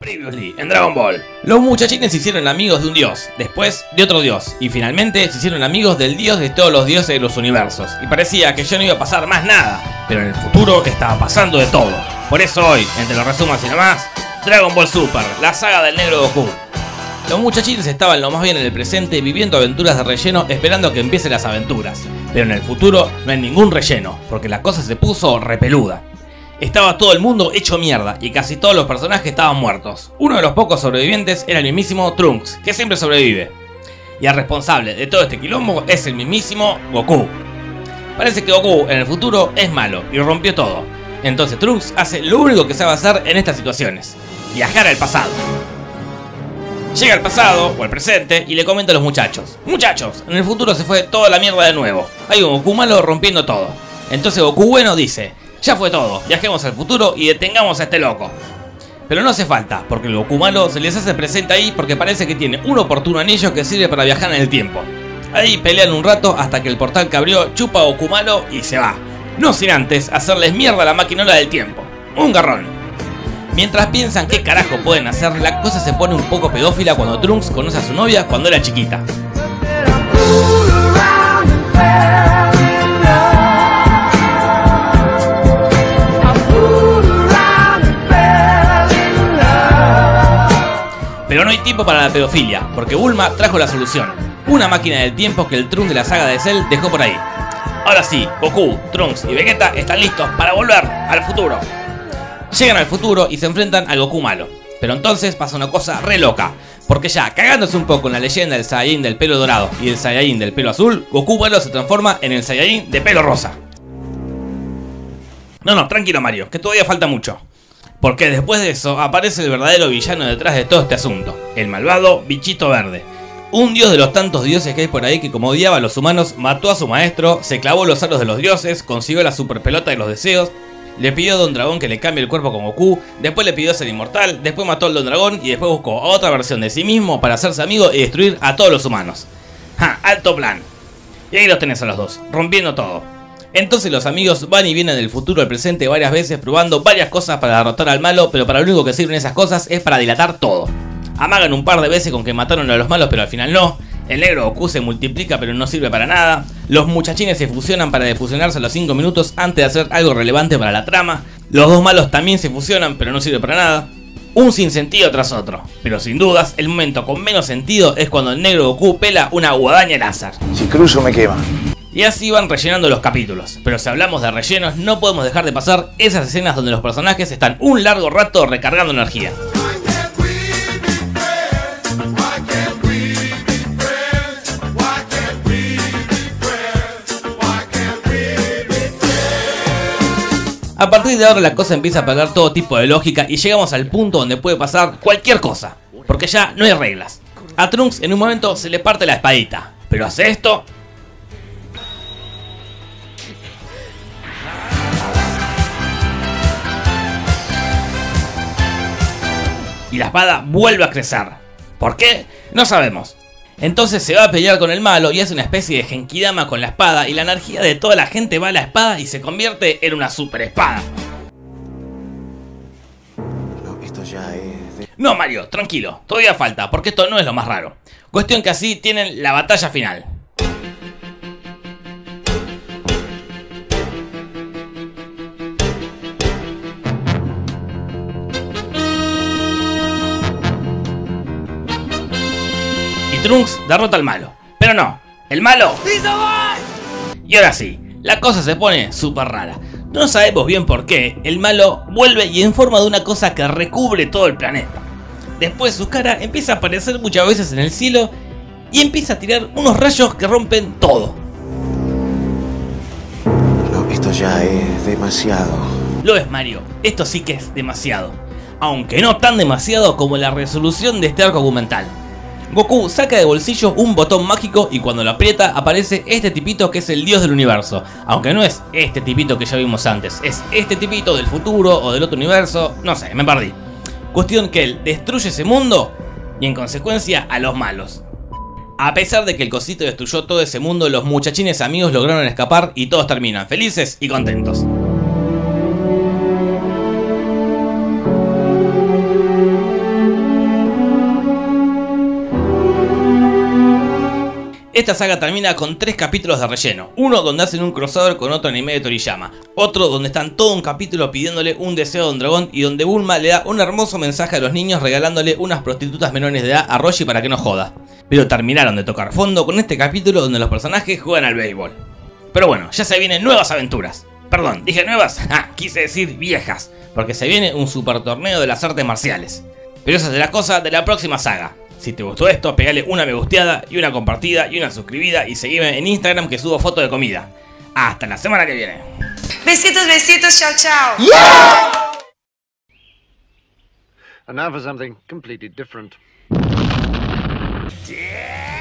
Previously en Dragon Ball. Los muchachines se hicieron amigos de un dios, después de otro dios, y finalmente se hicieron amigos del dios de todos los dioses de los universos. Y parecía que ya no iba a pasar más nada, pero en el futuro estaba pasando de todo. Por eso hoy, entre los resumos y nomás, Dragon Ball Super, la saga del negro Goku. Los muchachines estaban lo más bien en el presente, viviendo aventuras de relleno, esperando a que empiecen las aventuras. Pero en el futuro no hay ningún relleno, porque la cosa se puso repeluda. Estaba todo el mundo hecho mierda y casi todos los personajes estaban muertos. Uno de los pocos sobrevivientes era el mismísimo Trunks, que siempre sobrevive. Y el responsable de todo este quilombo es el mismísimo Goku. Parece que Goku en el futuro es malo y rompió todo. Entonces Trunks hace lo único que sabe hacer en estas situaciones: viajar al pasado. Llega al pasado o al presente y le comenta a los muchachos: muchachos, en el futuro se fue toda la mierda de nuevo. Hay un Goku malo rompiendo todo. Entonces Goku bueno dice: ya fue todo, viajemos al futuro y detengamos a este loco. Pero no hace falta, porque el Goku malo se les hace presente ahí porque parece que tiene un oportuno anillo que sirve para viajar en el tiempo. Ahí pelean un rato hasta que el portal que abrió chupa a Goku malo y se va. No sin antes hacerles mierda a la maquinola del tiempo. Un garrón. Mientras piensan qué carajo pueden hacer, la cosa se pone un poco pedófila cuando Trunks conoce a su novia cuando era chiquita. Pero no hay tiempo para la pedofilia, porque Bulma trajo la solución: una máquina del tiempo que el Trunks de la saga de Cell dejó por ahí. Ahora sí, Goku, Trunks y Vegeta están listos para volver al futuro. Llegan al futuro y se enfrentan al Goku malo. Pero entonces pasa una cosa re loca, porque ya cagándose un poco en la leyenda del Saiyajin del pelo dorado y el Saiyajin del pelo azul, Goku malo se transforma en el Saiyajin de pelo rosa. No, tranquilo Mario, que todavía falta mucho. Porque después de eso aparece el verdadero villano detrás de todo este asunto: el malvado Bichito Verde. Un dios de los tantos dioses que hay por ahí que, como odiaba a los humanos, mató a su maestro, se clavó los aros de los dioses, consiguió la super pelota de los deseos, le pidió a Don Dragón que le cambie el cuerpo con Goku, después le pidió ser inmortal, después mató al Don Dragón y después buscó a otra versión de sí mismo para hacerse amigo y destruir a todos los humanos. ¡Ja! ¡Alto plan! Y ahí los tenés a los dos, rompiendo todo. Entonces los amigos van y vienen del futuro al presente varias veces, probando varias cosas para derrotar al malo, pero para lo único que sirven esas cosas es para dilatar todo. Amagan un par de veces con que mataron a los malos, pero al final no. El negro Goku se multiplica pero no sirve para nada. Los muchachines se fusionan para defusionarse a los 5 minutos antes de hacer algo relevante para la trama. Los dos malos también se fusionan pero no sirve para nada. Un sinsentido tras otro. Pero sin dudas, el momento con menos sentido es cuando el negro Goku pela una guadaña láser. Si cruzo me quema. Y así van rellenando los capítulos. Pero si hablamos de rellenos, no podemos dejar de pasar esas escenas donde los personajes están un largo rato recargando energía. A partir de ahora la cosa empieza a perder todo tipo de lógica y llegamos al punto donde puede pasar cualquier cosa, porque ya no hay reglas. A Trunks en un momento se le parte la espadita, pero hace esto y la espada vuelve a crecer. ¿Por qué? No sabemos. Entonces se va a pelear con el malo y hace una especie de genkidama con la espada y la energía de toda la gente va a la espada y se convierte en una super espada. No, esto ya es de... No Mario, tranquilo, todavía falta porque esto no es lo más raro. Cuestión que así tienen la batalla final. Trunks derrota al malo, pero no, el malo. Y ahora sí, la cosa se pone súper rara. No sabemos bien por qué, el malo vuelve y en forma de una cosa que recubre todo el planeta. Después su cara empieza a aparecer muchas veces en el cielo y empieza a tirar unos rayos que rompen todo. No, esto ya es demasiado. Lo es Mario, esto sí que es demasiado. Aunque no tan demasiado como la resolución de este arco argumental. Goku saca de bolsillo un botón mágico y cuando lo aprieta aparece este tipito que es el dios del universo. Aunque no es este tipito que ya vimos antes, es este tipito del futuro o del otro universo, no sé, me perdí. Cuestión que él destruye ese mundo y en consecuencia a los malos. A pesar de que el cosito destruyó todo ese mundo, los muchachines amigos lograron escapar y todos terminan felices y contentos. ¡ Esta saga termina con 3 capítulos de relleno, uno donde hacen un crossover con otro anime de Toriyama, otro donde están todo un capítulo pidiéndole un deseo a un dragón y donde Bulma le da un hermoso mensaje a los niños regalándole unas prostitutas menores de edad a Roshi para que no joda. Pero terminaron de tocar fondo con este capítulo donde los personajes juegan al béisbol. Pero bueno, ya se vienen nuevas aventuras. Perdón, dije nuevas, quise decir viejas, porque se viene un super torneo de las artes marciales. Pero esa será cosa de la próxima saga. Si te gustó esto, pegale una me gusteada y una compartida y una suscribida y seguime en Instagram que subo fotos de comida. Hasta la semana que viene. Besitos, besitos, chao, chao. Yeah! And now for something completely different. Yeah!